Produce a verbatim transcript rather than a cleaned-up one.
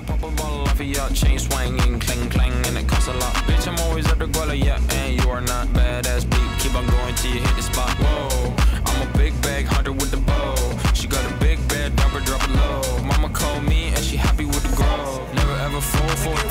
I pop a bottle off of ya, chain swinging, clang clang, and it costs a lot. Bitch, I'm always at the guala, yeah, and you are not badass beat. Keep on going till you hit the spot. Whoa, I'm a big bag hunter with the bow. She got a big bed, drop her, drop it low. Mama called me and she happy with the grow. Never ever fall for it.